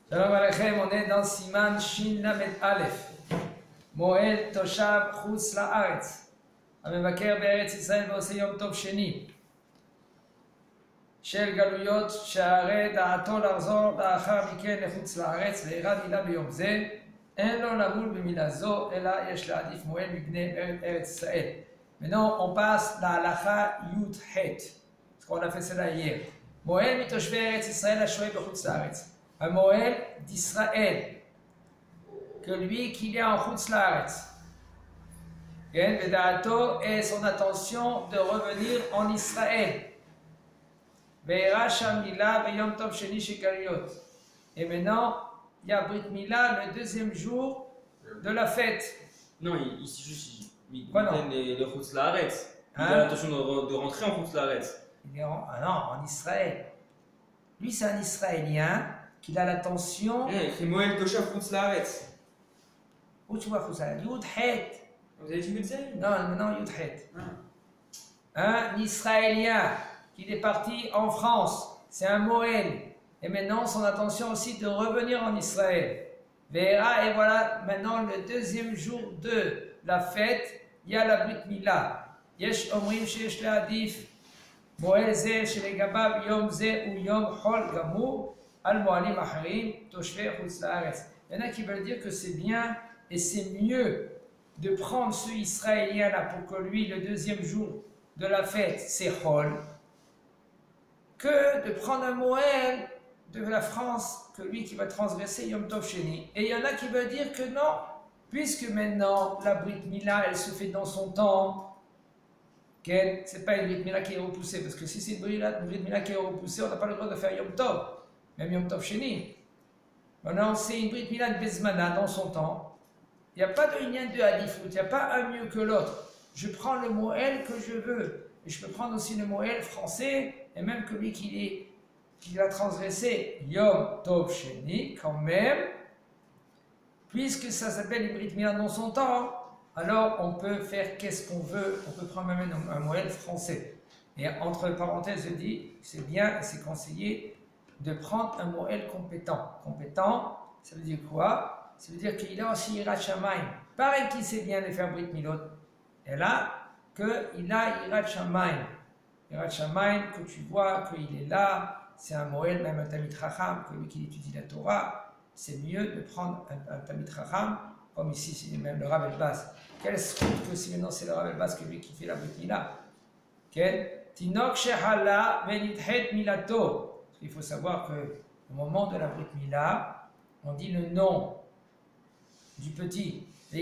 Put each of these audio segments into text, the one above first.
Shalom Aleichem, on est dans Siman Shin Lamed Aleph. Moed Toshav Chutz La'aretz. המבקר בארץ ישראל ועושה יום טוב שני. של גלויות שהרי דעתו לחזור לאחר מכן לחוץ לארץ ואירע מילה ביום זה. אין לו למול במילה זו, אלא יש להעדיף מועד מבני ארץ ישראל. Maintenant, on passe la halacha Yud Het, ce qu'on a fait cela hier. Moed מתושבי ארץ ישראל השוהה בחוץ לארץ. המועד d'Israël, que lui qui est en Chutz La'aretz. Veda'ato et son attention de revenir en Israël. Ve'era sham mila b'yom tov sheni shekariyot. Et maintenant, il y a Brit Mila le deuxième jour de la fête. Non, ici juste, il Quoi, non donne le Chutz La'aretz. Il a l'intention de rentrer en Chutz La'aretz. Ah non, en Israël. Lui, c'est un Israélien qui a l'attention. Il fait Moed Toshav Chutz La'aretz. Où tu vois ça? Yud Het. Vous avez dit Yud Het? Non, Yud Het. Un Israélien qui est parti en France, c'est un Moël. Et maintenant, son attention aussi de revenir en Israël. Vera, et voilà, maintenant le deuxième jour de la fête, il y a la Brit Mila. Yesh omrim sheyesh le'adif Moël ze shelegabav yom ze ou yom chol gamur al moalim acharim toshvei chutz la'aretz. Il y en a qui veulent dire que c'est bien et c'est mieux de prendre ce Israélien-là pour que lui, le deuxième jour de la fête, c'est chol, que de prendre un Moël de la France, que lui qui va transgresser Yom Tov Sheni. Et il y en a qui veulent dire que non, puisque maintenant la Brit Mila, elle se fait dans son temps, c'est pas une Brit Mila qui est repoussée, parce que si c'est une Brit Mila qui est repoussée, on n'a pas le droit de faire Yom Tov, même Yom Tov Sheni. Maintenant, c'est une Brit Mila de Bezmana dans son temps. Il n'y a pas de lien de Hadifut, il n'y a pas un mieux que l'autre. Je prends le Moël que je veux. Et je peux prendre aussi le Moël français, et même que lui qui a transgressé Yom Tov Sheni, quand même, puisque ça s'appelle une Brit Mila dans son temps, alors on peut faire qu'est-ce qu'on veut, on peut prendre même un Moël français. Et entre parenthèses, je dis, c'est bien, c'est conseillé de prendre un Moël compétent. Compétent, ça veut dire quoi? Ça veut dire qu'il a aussi Yirat Shamayim. Pareil qu'il sait bien les faire Brit Milot. Et là, qu'il a Yirat Shamayim. Yirat Shamayim, que tu vois qu'il est là, c'est un Moël, même un Tamid Chacham, que lui qui étudie la Torah, c'est mieux de prendre un Tamid Chacham, comme ici, c'est même le Rav El-Baz. Quelle scoute que si maintenant c'est le Rav El-Baz que lui qui fait la Brit Mila. Tinok Shehala Venithet Milato. Il faut savoir qu'au moment de la Brit Mila, on dit le nom du petit. Il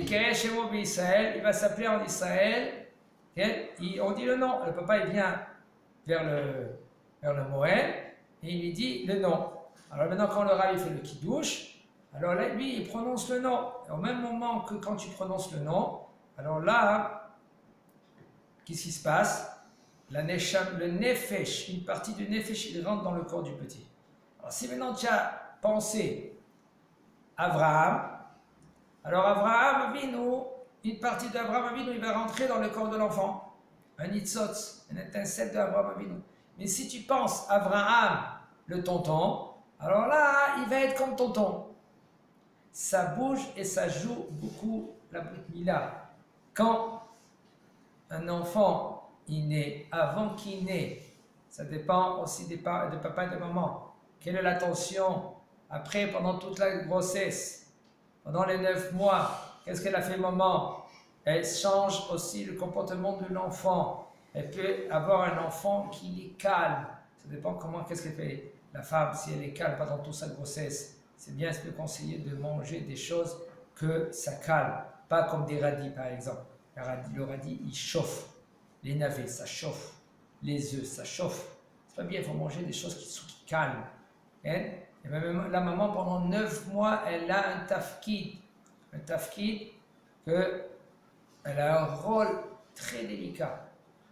va s'appeler en Israël. On dit le nom. Le papa il vient vers le Moël et il lui dit le nom. Alors maintenant quand le Rav il fait le kiddush, alors là lui il prononce le nom. Et au même moment que quand tu prononces le nom, alors là, qu'est-ce qui se passe? Le nefesh, une partie du nefesh il rentre dans le corps du petit. Alors si maintenant tu as pensé Abraham, alors Abraham Avinu, une partie d'Abraham Avinu, il va rentrer dans le corps de l'enfant. Un nitzotz, une étincelle d'Abraham Avinu. Mais si tu penses Abraham, le tonton, alors là, il va être comme tonton. Ça bouge et ça joue beaucoup la Brit Mila. Quand un enfant, il naît, avant qu'il naît, ça dépend aussi de papa et de maman. Quelle est l'attention après, pendant toute la grossesse? Pendant les 9 mois, qu'est-ce qu'elle a fait maman? Elle change aussi le comportement de l'enfant. Elle peut avoir un enfant qui est calme. Ça dépend qu'est-ce qu'elle fait. La femme, si elle est calme pendant toute sa grossesse, c'est bien de conseiller de manger des choses que ça calme. Pas comme des radis par exemple. Le radis, il chauffe. Les navets, ça chauffe. Les œufs, ça chauffe. C'est pas bien, il faut manger des choses qui calment. Hein? Et même la maman, pendant 9 mois, elle a un tafkid. Un tafkid qu'elle a un rôle très délicat.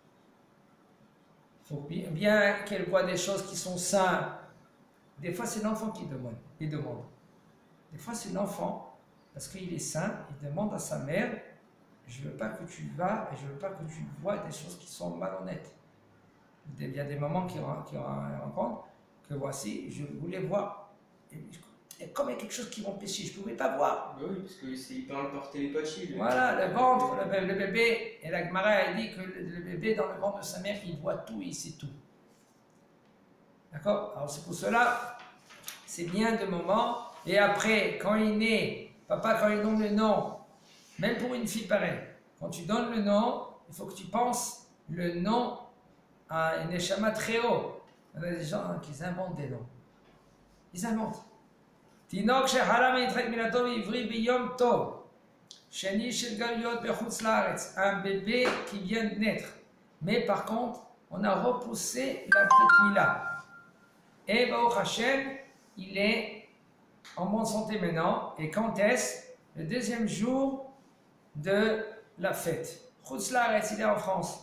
Il faut bien qu'elle voit des choses qui sont simples. Des fois, c'est l'enfant qui demande. Des fois, c'est l'enfant, parce qu'il est saint, il demande à sa mère, je ne veux pas que tu vas et je ne veux pas que tu vois des choses qui sont malhonnêtes. Il y a des mamans qui rencontrent que voici, je voulais voir. Et comme il y a quelque chose qui m'empêchait, je ne pouvais pas voir. Bah oui, parce qu'il parle par télépathie. Voilà, le ventre, le bébé, et la Gemara a dit que le bébé dans le ventre de sa mère, il voit tout et il sait tout. D'accord? Alors c'est pour cela, c'est bien de moment, et après, quand il naît, papa, quand il donne le nom, même pour une fille pareille, quand tu donnes le nom, il faut que tu penses le nom à un neshama très haut. Il y a des gens qui inventent des noms. Ils inventent. Tinok sheharam yitrek minato ivri biyom tov. Sheni shel galuyot bechutz laaretz. Un bébé qui vient de naître. Mais par contre, on a repoussé la brit mila. Et Baruch Hashem, il est en bonne santé maintenant. Et quand est-ce? Le deuxième jour de la fête. Chutz laaretz, il est en France.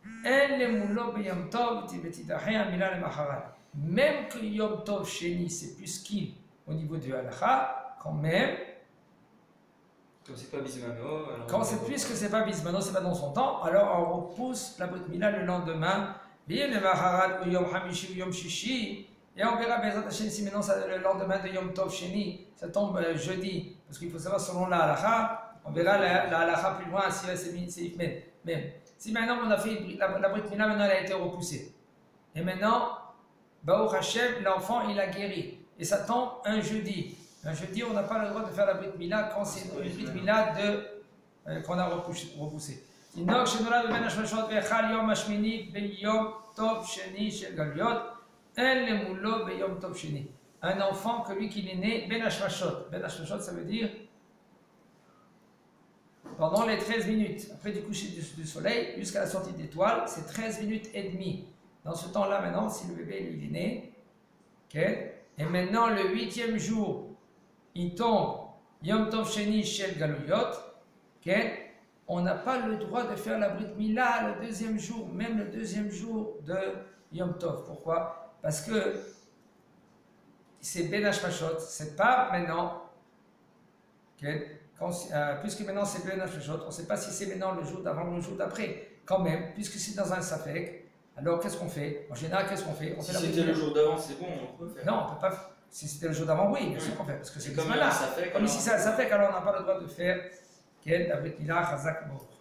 Même que Yom Tov Sheni, c'est plus qu'il au niveau de Halacha, quand même. Comme c'est pas Bismano. Quand c'est plus que c'est pas Bismano, c'est pas dans son temps, alors on repousse la Brit Mila le lendemain. Et on verra Bezat Hashem si maintenant le lendemain de Yom Tov Sheni, ça tombe jeudi. Parce qu'il faut savoir selon la Halacha, on verra la Halacha plus loin si c'est même. Si maintenant on a fait la Brit Mila, maintenant elle a été repoussée. Et maintenant, Baruch Hashem, l'enfant il a guéri. Et ça tombe un jeudi. Un jeudi, on n'a pas le droit de faire la Brit Mila quand c'est une Brit Mila qu'on a repoussé. Un enfant que lui qui est né, Ben Hashmashot. Ben Hashmashot, ça veut dire pendant les 13 minutes, après du coucher du soleil jusqu'à la sortie d'étoile, c'est 13 minutes et demie. Dans ce temps-là, maintenant, si le bébé il est né, okay, et maintenant le 8e jour, il tombe Yom Tov Sheni Shel Galuyot, okay, on n'a pas le droit de faire la Brit Mila le deuxième jour, même le deuxième jour de Yom Tov. Pourquoi? Parce que c'est Ben Hashmashot, c'est pas maintenant, okay, puisque maintenant c'est Ben Hashmashot, on ne sait pas si c'est maintenant le jour d'avant ou le jour d'après. Quand même, puisque c'est dans un safek, alors qu'est-ce qu'on fait? En général, qu'est-ce qu'on fait? Si c'était le jour d'avant, c'est bon, on peut faire. Non, on peut pas. Si c'était le jour d'avant, oui, bien sûr qu'on fait, parce que c'est comme là. un safek. Comme si c'est un safek, alors on n'a pas le droit de faire. Quel avec Ilah Chazak Baruch.